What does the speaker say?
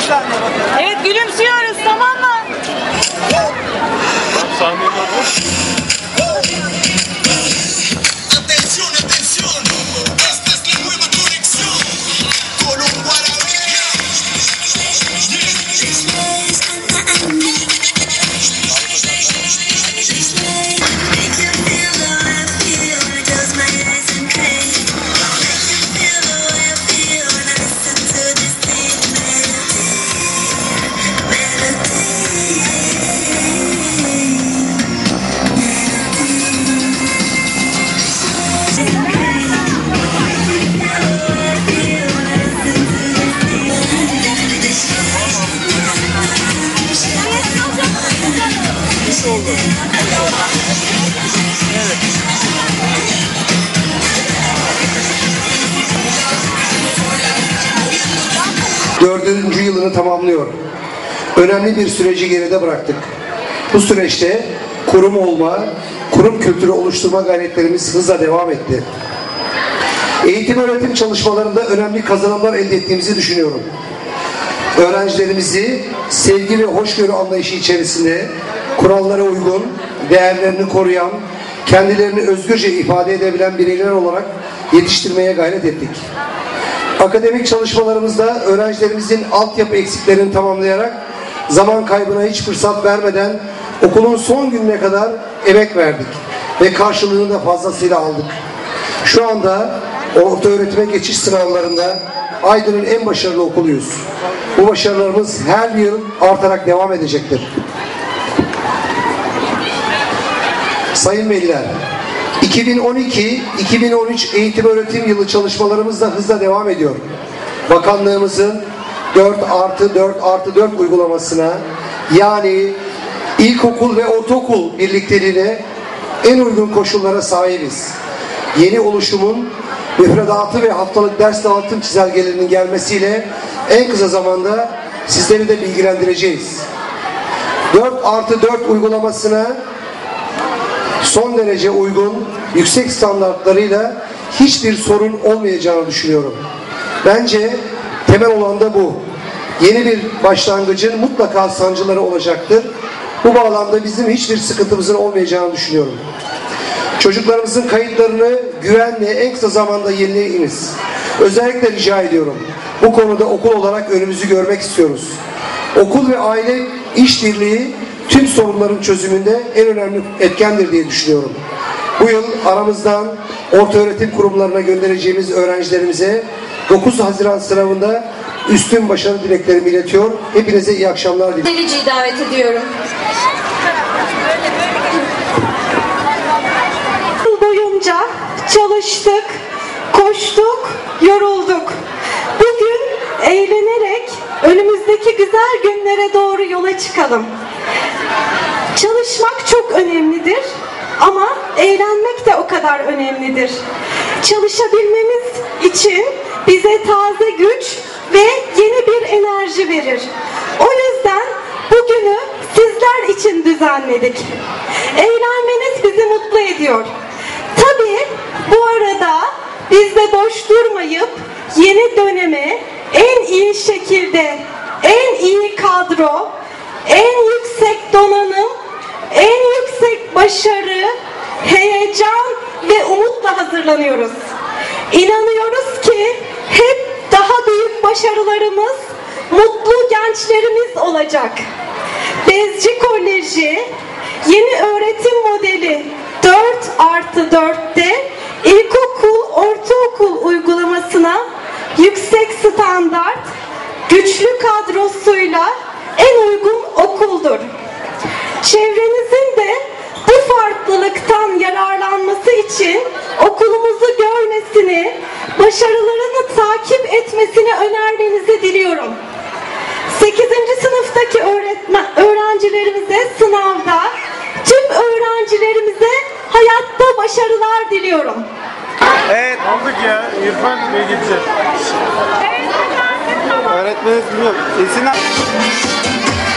Evet, gülümsüyoruz, tamam mı? Sahneye doğru. Dördüncü yılını tamamlıyor. Önemli bir süreci geride bıraktık. Bu süreçte kurum olma, kurum kültürü oluşturma gayretlerimiz hızla devam etti. Eğitim öğretim çalışmalarında önemli kazanımlar elde ettiğimizi düşünüyorum. Öğrencilerimizi sevgi ve hoşgörü anlayışı içerisinde kurallara uygun, değerlerini koruyan, kendilerini özgürce ifade edebilen bireyler olarak yetiştirmeye gayret ettik. Akademik çalışmalarımızda öğrencilerimizin altyapı eksiklerini tamamlayarak zaman kaybına hiç fırsat vermeden okulun son gününe kadar emek verdik ve karşılığını da fazlasıyla aldık. Şu anda orta öğretime geçiş sınavlarında Aydın'ın en başarılı okuluyuz. Bu başarılarımız her yıl artarak devam edecektir. Sayın veliler, 2012-2013 eğitim öğretim yılı çalışmalarımız da hızla devam ediyor. Bakanlığımızın 4+4+4 uygulamasına, yani ilkokul ve ortaokul birlikteliğine en uygun koşullara sahibiz. Yeni oluşumun müfredatı ve haftalık ders dağıtım çizelgelerinin gelmesiyle en kısa zamanda sizleri de bilgilendireceğiz. 4+4 uygulamasına son derece uygun, yüksek standartlarıyla hiçbir sorun olmayacağını düşünüyorum. Bence temel olan da bu. Yeni bir başlangıcın mutlaka sancıları olacaktır. Bu bağlamda bizim hiçbir sıkıntımızın olmayacağını düşünüyorum. Çocuklarımızın kayıtlarını güvenle en kısa zamanda yenileyiniz. Özellikle rica ediyorum. Bu konuda okul olarak önümüzü görmek istiyoruz. Okul ve aile işbirliği tüm sorunların çözümünde en önemli etkendir diye düşünüyorum. Bu yıl aramızdan ortaöğretim kurumlarına göndereceğimiz öğrencilerimize 9 Haziran sınavında üstün başarı dileklerimi iletiyor. Hepinize iyi akşamlar diliyorum. Delici'yi davet ediyorum. Yıl boyunca çalıştık, koştuk, yorulduk. Bugün eğlenerek önümüzdeki güzel günlere doğru yola çıkalım. Çalışmak çok önemlidir ama eğlenmek de o kadar önemlidir. Çalışabilmemiz için bize taze güç ve yeni bir enerji verir. O yüzden bugünü sizler için düzenledik. Eğlenmeniz bizi mutlu ediyor. Tabii bu arada biz de boş durmayıp yeni döneme en iyi şekilde, en iyi kadro, en yüksek donanım, en yüksek başarı, heyecan ve umutla hazırlanıyoruz. İnanıyoruz ki hep daha büyük başarılarımız, mutlu gençlerimiz olacak. Bezci Koleji yeni öğretim modeli 4+4'te ilkokul, ortaokul uygulamasına yüksek standart, güçlü kadrosuyla en uygun okuldur. Çevrenizin de bu farklılıktan yararlanması için okulumuzu görmesini, başarılarını takip etmesini önermenizi diliyorum. 8. sınıftaki öğrencilerimize sınavda, tüm öğrencilerimize hayatta başarılar diliyorum. Evet. Aldık ya. İrfan Bey gitti. Öğretmenimiz bilmiyorum.